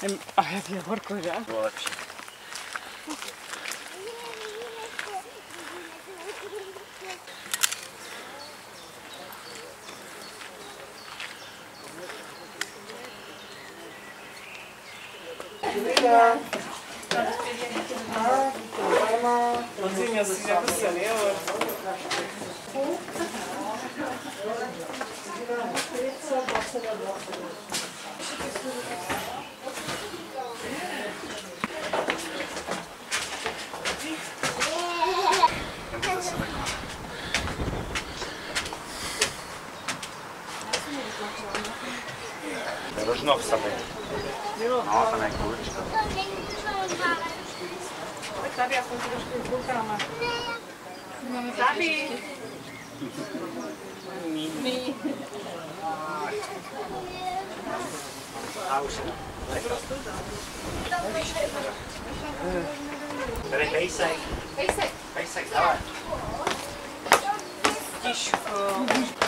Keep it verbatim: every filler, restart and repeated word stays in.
A jak je horko, že? Bylo lepší. Prosím, já si jako senior. Rožnov sami. No, tam je kulička. Tady, já jsem si trošku koukala. Tady. Mí. A už je. Tady pejsek. Pejsek. Pejsek, dále. Tiško.